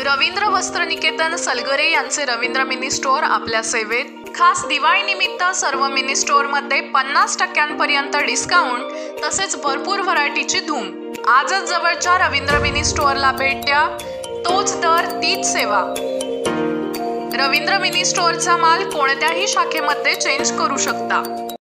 रवींद्र वस्त्रनिकेतन सलगरे यांचे Ravindra mini store आपल्या सेवेत. खास दिवाळी निमित्त सर्व मिनी स्टोअरमध्ये 50% डिस्काउंट तसेच भरपूर व्हरायटीची धूम. आजच जवळच्या रवींद्र मिनी स्टोअरला भेट द्या. तोच दर तीच सेवा. रवींद्र मिनी स्टोअरचा माल कोणत्याही शाखेमध्ये चेंज करू शकता.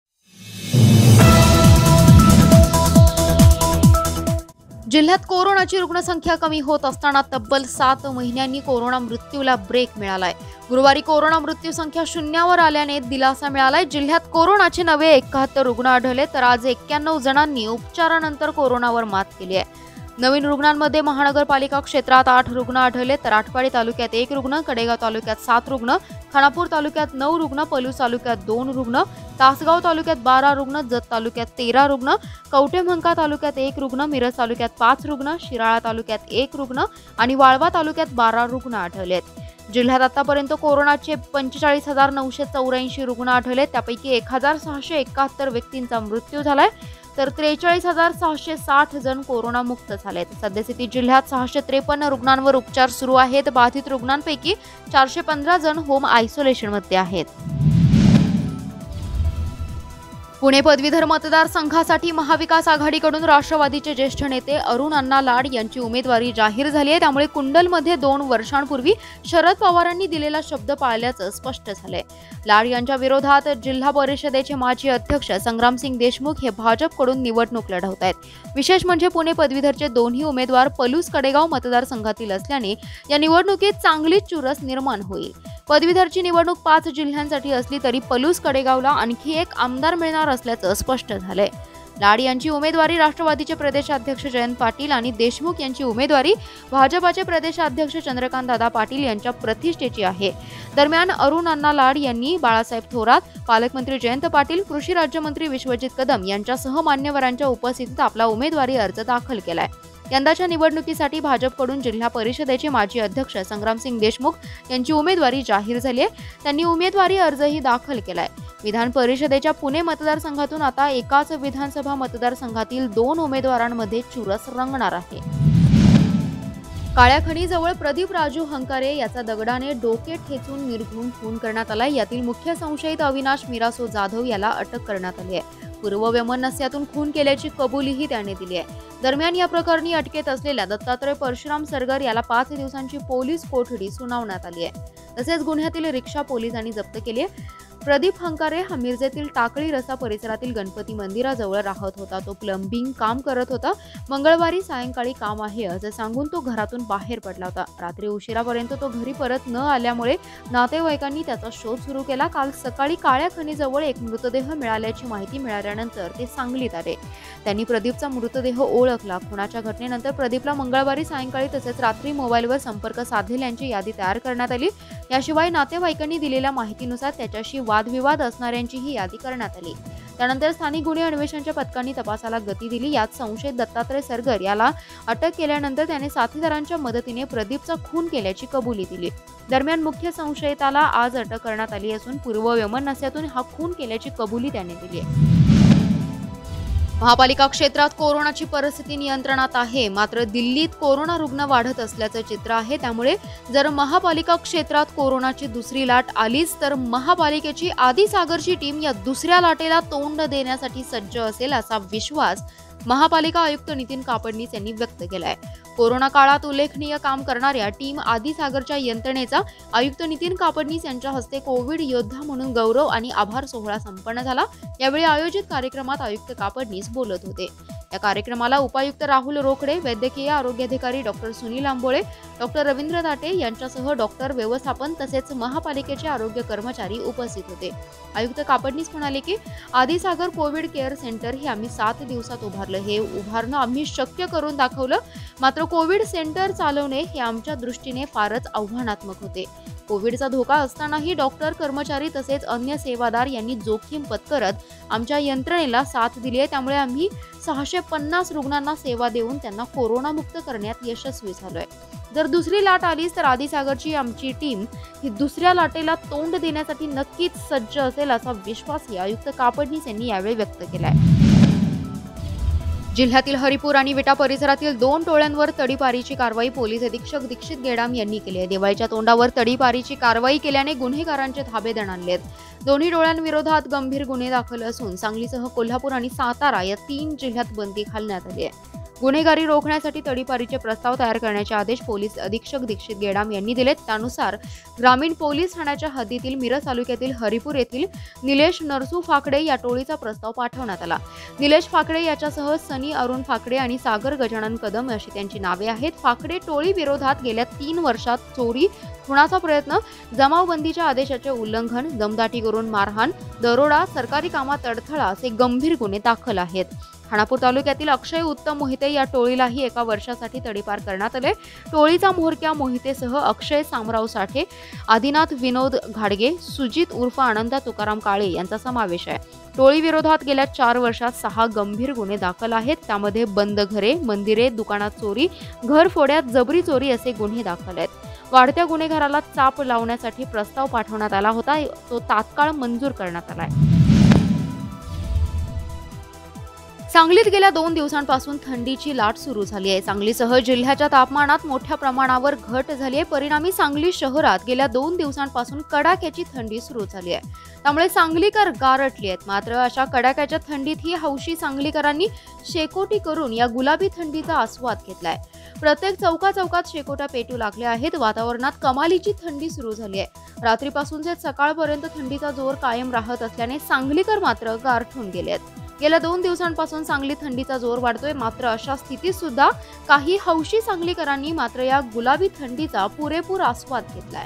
जिल्ह्यात कोरोनाची रुग्णसंख्या कमी होत असताना तब्बल 7 महिन्यांनी कोरोना मृत्यूला ब्रेक मिळालाय. गुरुवारी कोरोना मृत्यू संख्या शून्यावर आल्याने दिलासा मिळालाय. जिल्ह्यात कोरोनाचे नवे 71 रुग्ण आढळले तर आज 91 जणांनी उपचारानंतर कोरोनावर मात केली आहे. नवीन रुग्णांमध्ये महानगरपालिका क्षेत्रात 8 रुग्ण आढळले तर आटपाडी तालुक्यात 1 रुग्ण, कडेगाव तालुक्यात 7 रुग्ण, खानापूर तालुक्यात 9 रुग्ण, पलूस तालुक्यात 2 रुग्ण, तासगाव तालुक्यात 12 रुग्ण, जत तालुक्यात 13 रुग्ण, कवठेमंका तालुक्यात 1 रुग्ण, मिरज तालुक्यात 5 रुग्ण, शिराळा तालुक्यात 1 रुग्ण आणि वाळवा तालुक्यात 12 रुग्ण आढळलेत. जिल्ह्यात आतापर्यंत कोरोनाचे 45,984 रुग्ण आढळले. त्यापैकी 1,671 व्यक्तींचा मृत्यू झालाय तर 43,660 जण कोरोनामुक्त झालेत. सध्यास्थितीत जिल्ह्यात 653 रुग्णांवर उपचार सुरू आहेत. बाधित रुग्णांपैकी 415 जण होम आयसोलेशनमध्ये आहेत. पुणे पदवीधर मतदारसंघासाठी महाविकास आघाडीकडून राष्ट्रवादीचे ज्येष्ठ नेते अरुण अण्णा लाड यांची उमेदवारी जाहीर झाली आहे. त्यामुळे कुंडलमध्ये 2 वर्षांपूर्वी शरद पवारांनी दिलेला शब्द पाळल्याचं स्पष्ट झालंय. लाड यांच्या विरोधात जिल्हा परिषदेचे माजी अध्यक्ष संग्रामसिंग देशमुख हे भाजपकडून निवडणूक लढवत आहेत. विशेष म्हणजे पुणे पदवीधरचे दोन्ही उमेदवार पलूस कडेगाव मतदारसंघातील असल्याने या निवडणुकीत चांगलीच चुरस निर्माण होईल. पदवीधरची निवडणूक 5 जिल्ह्यांसाठी असली तरी पलूस कडेगावला आणखी एक आमदार मिळणार असल्याचं स्पष्ट झालंय. लाड यांची उमेदवारी राष्ट्रवादीचे प्रदेशाध्यक्ष जयंत पाटील आणि देशमुख यांची उमेदवारी भाजपाचे प्रदेशाध्यक्ष चंद्रकांतदादा पाटील यांच्या प्रतिष्ठेची आहे. दरम्यान अरुण अण्णा लाड यांनी बाळासाहेब थोरात, पालकमंत्री जयंत पाटील, कृषी राज्यमंत्री विश्वजित कदम यांच्यासह मान्यवरांच्या उपस्थितीत आपला उमेदवारी अर्ज दाखल केलाय. यंदाच्या निवडणुकीसाठी भाजपकडून जिल्हा परिषदेचे माजी अध्यक्ष संग्रामसिंग देशमुख यांची उमेदवारी जाहीर झाली आहे. त्यांनी उमेदवारी अर्जही दाखल केलाय. विधान परिषदेच्या पुणे मतदारसंघातून आता एकाच विधानसभा मतदारसंघातील 2 उमेदवारांमध्ये चुरस रंगणार आहे. काळ्या खणीजवळ प्रदीप राजू हंकारे याचा दगडाने डोके ठेचून निर्घृण खून करण्यात आलाय. यातील मुख्य संशयित अविनाश मिरासो जाधव याला अटक करण्यात आली आहे. पूर्ववैमनस्यातून खून केल्याची कबुलीही त्याने दिली आहे. दरम्यान या प्रकरणी अटकेत असलेल्या दत्तात्रय परशुराम सरगर याला 5 दिवसांची पोलीस कोठडी सुनावण्यात आली आहे. तसेच गुन्ह्यातील रिक्षा पोलिसांनी जप्त केली आहे. प्रदीप हंकारे हा मिरजेतील टाकळी रस्ता परिसरातील गणपती मंदिराजवळ राहत होता. तो प्लंबिंग काम करत होता. मंगळवारी सायंकाळी काम आहे असं सांगून तो घरातून बाहेर पडला होता. रात्री उशिरापर्यंत तो घरी परत न आल्यामुळे नातेवाईकांनी त्याचा शोध सुरू केला. काल सकाळी काळ्या खणीजवळ एक मृतदेह मिळाल्याची माहिती मिळाल्यानंतर ते सांगलीत आले. त्यांनी प्रदीपचा मृतदेह ओळखला. खुनाच्या घटनेनंतर प्रदीपला मंगळवारी सायंकाळी तसेच रात्री मोबाईलवर संपर्क साधलेल्यांची यादी तयार करण्यात आली. याशिवाय नातेवाईकांनी दिलेल्या माहितीनुसार त्याच्याशी वादविवाद असणाऱ्यांचीही यादी करण्यात आली. त्यानंतर स्थानिक गुन्हे अन्वेषणच्या पथकांनी तपासाला गती दिली. यात संशयित दत्तात्रय सरगर याला अटक केल्यानंतर त्याने साथीदारांच्या मदतीने प्रदीपचा खून केल्याची कबुली दिली. दरम्यान मुख्य संशयिताला आज अटक करण्यात आली असून पूर्ववैमनस्यातून हा खून केल्याची कबुली त्याने दिली आहे. महापालिका क्षेत्रात कोरोनाची परिस्थिती नियंत्रणात आहे. मात्र दिल्लीत कोरोना रुग्ण वाढत असल्याचं चित्र आहे. त्यामुळे जर महापालिका क्षेत्रात कोरोनाची दुसरी लाट आलीच तर महापालिकेची आदिसागरची टीम या दुसऱ्या लाटेला तोंड देण्यासाठी सज्ज असेल असा विश्वास महापालिका आयुक्त नितीन कापडनीस यांनी व्यक्त केलाय. कोरोना काळात उल्लेखनीय काम करणाऱ्या टीम आदिसागरच्या यंत्रणेचा आयुक्त नितीन कापडनीस यांच्या हस्ते कोविड योद्धा म्हणून गौरव आणि आभार सोहळा संपन्न झाला. यावेळी आयोजित कार्यक्रमात आयुक्त कापडनीस बोलत होते. या कार्यक्रमाला उपायुक्त राहुल रोकडे, वैद्यकीय आरोग्य अधिकारी डॉक्टर सुनील आंबोळे, डॉक्टर रवींद्र दाटे यांच्यासह डॉक्टर व्यवस्थापन तसेच महापालिकेचे आरोग्य कर्मचारी उपस्थित होते. आयुक्त कापडनीस म्हणाले की आदिसागर कोविड केअर सेंटर हे आम्ही 7 दिवसात उभारलं. हे उभारणं आम्ही शक्य करून दाखवलं. मात्र कोविड सेंटर चालवणे हे आमच्या दृष्टीने फारच आव्हानात्मक होते. कोविडचा धोका असतानाही डॉक्टर, कर्मचारी तसेच अन्य सेवादार यांनी जोखीम पत्करत आमच्या यंत्रणेला साथ दिली आहे. त्यामुळे आम्ही 650 रुग्णांना सेवा देऊन त्यांना कोरोनामुक्त करण्यात यशस्वी झालोय. जर दुसरी लाट आलीच तर आदिसागरची आमची टीम ही दुसऱ्या लाटेला तोंड देण्यासाठी नक्कीच सज्ज असेल असा विश्वासही आयुक्त कापडनीस यांनी यावेळी व्यक्त केलाय. जिल्ह्यातील हरिपूर आणि विटा परिसरातील 2 टोळ्यांवर तडीपारीची कारवाई पोलीस अधीक्षक दीक्षित गेडाम यांनी केली आहे। दिवाळीच्या तोंडावर तडीपारीची कारवाई केल्याने गुन्हेगारांचे धाबे दणाणले आहेत। दोन्ही टोळ्यांविरोधात गंभीर गुन्हे दाखल असून सांगलीसह कोल्हापूर आणि सातारा या 3 जिल्ह्यात बंदी घालण्यात आली आहे। गुन्हेगारी रोखण्यासाठी तडीपारीचे प्रस्ताव तयार करण्याचे आदेश पोलीस अधीक्षक दीक्षित गेडाम यांनी दिलेत। त्यानुसार ग्रामीण पोलीस ठाण्याच्या हद्दीतील मिरज तालुक्यातील हरिपूर येथील निलेश नरसू फाकडे या टोळीचा प्रस्ताव पाठवण्यात आला। निलेश फाकडे याच्यासह सनी अरुण फाकडे आणि सागर गजानन कदम अशी त्यांची नावे आहेत। फाकडे टोळी विरोधात गेल्या 3 वर्षात चोरी, खुनाचा प्रयत्न, जमावबंदीच्या आदेशाचे उल्लंघन, दमदाटी करून मारहाण, दरोडा, सरकारी कामात अडथळा असे गंभीर गुन्हे दाखल आहेत। खानापूर तालुक्यातील अक्षय उत्तम मोहिते या टोळीलाही 1 वर्षासाठी तडीपार करण्यात आले। टोळीचा म्होरक्या मोहितेसह अक्षय सामराव साठे, आदिनाथ विनोद घाडगे, सुजित उर्फ आनंदा तुकाराम काळे यांचा समावेश आहे। टोळी विरोधात गेल्या 4 वर्षात 6 गंभीर गुन्हे दाखल आहेत। त्यामध्ये बंद घरे, मंदिरे, दुकानात चोरी, घरफोड्यात जबरी चोरी असे गुन्हे दाखल आहेत। वाढत्या गुन्हेगाराला चाप लावण्यासाठी प्रस्ताव पाठवण्यात आला होता, तो तात्काळ मंजूर करण्यात आलाय। सांगलीत गेल्या 2 दिवसांपासून थंडीची लाट सुरू झाली आहे। सांगलीसह जिल्ह्याच्या तापमानात मोठ्या प्रमाणावर घट झाली आहे। परिणामी सांगली शहरात गेल्या 2 दिवसांपासून कडाक्याची थंडी सुरू झाली आहे। त्यामुळे सांगलीकर गारटली आहेत। मात्र अशा कडाक्याच्या थंडीतही हौशी सांगलीकरांनी शेकोटी करून या गुलाबी थंडीचा आस्वाद घेतलाय। प्रत्येक चौकात शेकोट्या पेटू लागल्या आहेत। वातावरणात कमालीची थंडी सुरू झाली आहे। रात्रीपासूनचे सकाळपर्यंत थंडीचा जोर कायम राहत असल्याने सांगलीकर मात्र गारठून गेले आहेत। गेल्या 2 दिवसांपासून सांगलीत थंडीचा जोर वाढतोय। मात्र अशा स्थितीत सुद्धा काही हौशी सांगलीकरांनी मात्र या गुलाबी थंडीचा पुरेपूर आस्वाद घेतलाय।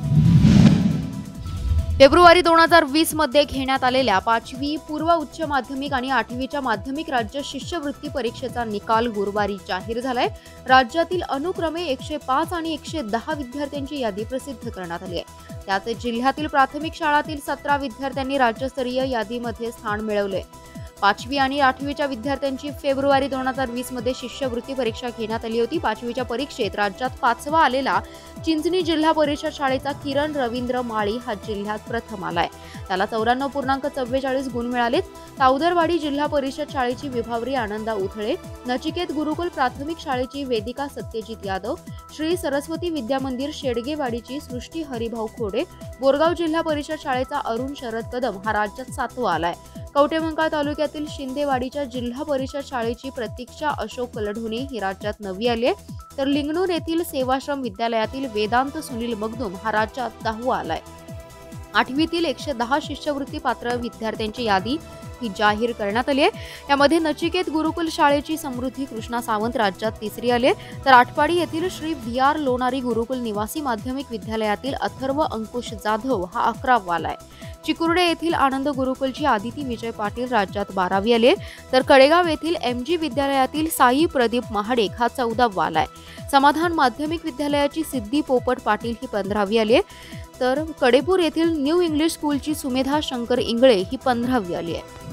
फेब्रुवारी 2020 मध्ये घेण्यात आलेल्या 5वी पूर्व उच्च माध्यमिक आणि 8वीच्या माध्यमिक राज्य शिष्यवृत्ती परीक्षेचा निकाल गुरुवारी जाहीर झालाय। राज्यातील अनुक्रमे 105 आणि 110 विद्यार्थ्यांची यादी प्रसिद्ध करण्यात आली आहे। त्यात जिल्ह्यातील प्राथमिक शाळांतील 17 विद्यार्थ्यांनी राज्यस्तरीय यादीमध्ये स्थान मिळवले। 5वी आणि 8वीच्या विद्यार्थ्यांची फेब्रुवारी 2020 मध्ये शिष्यवृत्ती परीक्षा घेण्यात आली होती। 5वीच्या परीक्षेत राज्यात 5वा आलेला चिंचणी जिल्हा परिषद शाळेचा किरण रवींद्र माळी हा जिल्ह्यात प्रथम आलाय। त्याला 94.44 गुण मिळालेत। तावदरवाडी जिल्हा परिषद शाळेची विभावरी आनंदा उथळे, नचिकेत गुरुकुल प्राथमिक शाळेची वेदिका सत्यजित यादव, श्री सरस्वती विद्या मंदिर शेडगेवाडीची सृष्टी हरिभाऊ खोडे, बोरगाव जिल्हा परिषद शाळेचा अरुण शरद कदम हा राज्यात 7वा आलाय। कवटेमंकाळ तालुक्यातील शिंदेवाडीच्या जिल्हा परिषद शाळेची प्रतीक्षा अशोक कलढोणे ही राज्यात 9वी आली आहे। तर लिंगणूर येथील सेवाश्रम विद्यालयातील वेदांत सुनील मगदुम हा राज्यात 10वा आलाय। 8वीतील 110 शिष्यवृत्ती पात्र विद्यार्थ्यांची यादी ही जाहीर करण्यात आली आहे। यामध्ये नचिकेत गुरुकुल शाळेची समृद्धी कृष्णा सावंत राज्यात 3री आले, तर आटपाडी येथील श्री VR लोणारी गुरुकुल निवासी माध्यमिक विद्यालयातील अथर्व अंकुश जाधव हा 11वा आलाय। चिकुर्डे येथील आनंद गुरुकुलची आदिती विजय पाटील राज्यात 12वी आले, तर कडेगाव येथील MG विद्यालयातील साई प्रदीप महाडेक हा 14वा आलाय। समाधान माध्यमिक विद्यालयाची सिद्धी पोपट पाटील ही 15वी आली, तर कडेपूर येथील न्यू इंग्लिश स्कूलची सुमेधा शंकर इंगळे ही 15वी आली आहे।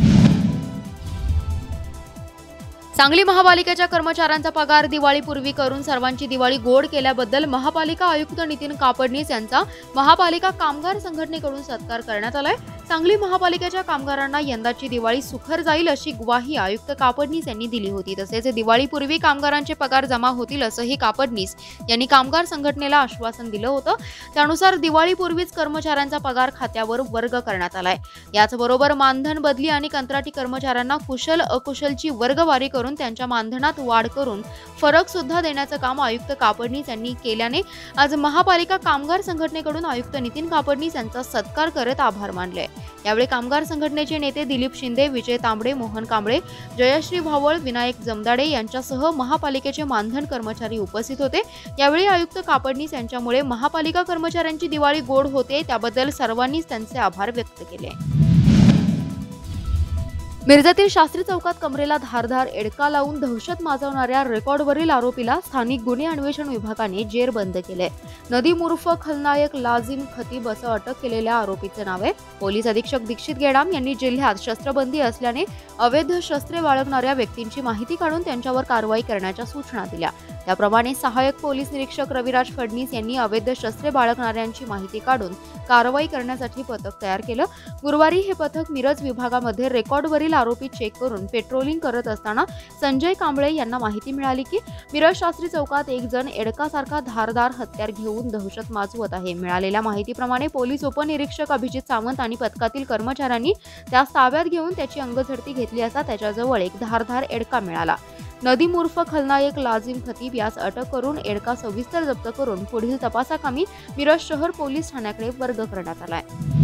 सांगली महापालिकेच्या कर्मचाऱ्यांचा पगार दिवाळीपूर्वी करून सर्वांची दिवाळी गोड केल्याबद्दल महापालिका आयुक्त नितीन कापडनीस यांचा महापालिका कामगार संघटनेकडून सत्कार करण्यात आलाय। सांगली महापालिकेच्या कामगारांना यंदाची दिवाळी सुखर जाईल अशी ग्वाही आयुक्त कापडनीस यांनी दिली होती। तसेच दिवाळीपूर्वी कामगारांचे पगार जमा होतील असंही कापडनीस यांनी कामगार संघटनेला आश्वासन दिलं होतं। त्यानुसार दिवाळीपूर्वीच कर्मचाऱ्यांचा पगार खात्यावर वर्ग करण्यात आलाय। याचबरोबर मानधन बदली आणि कंत्राटी कर्मचाऱ्यांना कुशल अकुशलची वर्गवारी करून त्यांच्या मानधनात वाढ करून फरक सुद्धा देण्याचं काम आयुक्त कापडनीस यांनी केल्याने आज महापालिका कामगार संघटनेकडून आयुक्त नितीन कापडनीस यांचा सत्कार करत आभार मानले। यावेळी कामगार संघटनेचे नेते दिलीप शिंदे, विजय तांबडे, मोहन कांबळे, जयश्री भावळ, विनायक जमदाडे यांच्यासह महापालिकेचे मानधन कर्मचारी उपस्थित होते। यावेळी आयुक्त कापडनीस यांच्यामुळे महापालिका कर्मचाऱ्यांची दिवाळी गोड होते, त्याबद्दल सर्वांनीच त्यांचे आभार व्यक्त केले। मिरजेतील शास्त्री चौकात कमरेला धारदार एडका लावून दहशत माजवणाऱ्या रेकॉर्डवरील आरोपीला स्थानिक गुन्हे अन्वेषण विभागाने जेरबंद केले। नदीम उर्फ खलनायक लाजिम खतीब असं अटक केलेल्या आरोपीचे नाव आहे। पोलीस अधीक्षक दीक्षित गेडाम यांनी जिल्ह्यात शस्त्रबंदी असल्याने अवैध शस्त्रे बाळगणाऱ्या व्यक्तींची माहिती काढून त्यांच्यावर कारवाई करण्याच्या सूचना दिल्या। त्याप्रमाणे सहाय्यक पोलीस निरीक्षक रविराज फडणीस यांनी अवैध शस्त्रे बाळगणाऱ्यांची माहिती काढून कारवाई करण्यासाठी पथक तयार केलं। गुरुवारी हे पथक मिरज विभागामध्ये रेकॉर्डवरील पकडलेला आरोपी चेक करून पेट्रोलिंग करत असताना संजय कांबळे यांना माहिती मिळाली की मिरज शास्त्री चौकात एक जण एडकासारखा धारदार हत्यार घेऊन दहशत माजवत आहे। मिळालेल्या माहितीप्रमाणे पोलीस उपनिरीक्षक अभिजित सावंत आणि पथकातील कर्मचाऱ्यांनी त्यास ताब्यात घेऊन त्याची अंगझडती घेतली असता त्याच्याजवळ एक धारदार एडका मिळाला। नदीम उर्फ खलनायक लाजिम खतीब यास अटक करून एडका सविस्तर जप्त करून पुढील तपासाकामी मिरज शहर पोलीस ठाण्याकडे वर्ग करण्यात आला आहे।